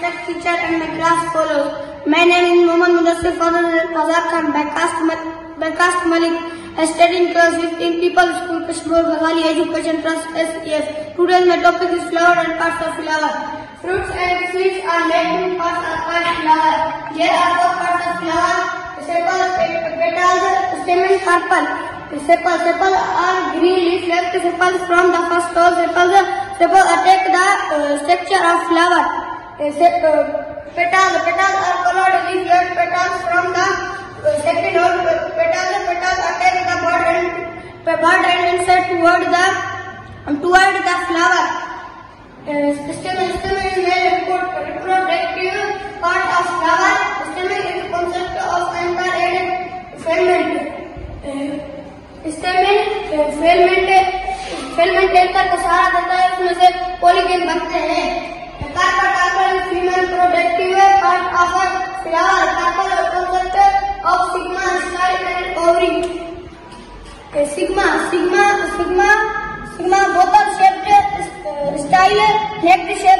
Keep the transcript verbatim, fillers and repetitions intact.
abstract feature and my class follows. My name is Mohammad Mudassir Fadl Razak Khan by caste, by caste Malik. I study in class fifteen People School, Kashmir, Ghazali Education Trust, S E S. Today my topic is flower and parts of flower. Fruits and seeds are made from parts of flower. There are four parts of flower: sepal, petals, stamen, purple. Sepal, sepal are green leaf left sepals from the first row. Sepals, sepal attack the uh, structure of flower. Uh, sep, uh, petals, petals are colored leaf left petals from the uh, second row. Petals, petals attack the bud and the bud and insert toward the um, toward the flower. Uh, stamen, stamen is a reproductive part of flower. Stamen is the concept of anchor and filament. Uh, stamen filament filament anchor का सहारा देता है, उसमें से पॉलीगेन बनते हैं. Carpel carpel female productive part of flower. Carpel consists of stigma style and ovary. Stigma stigma stigma stigma बोतल शेप्ड स्टाइल नेक्ड शेप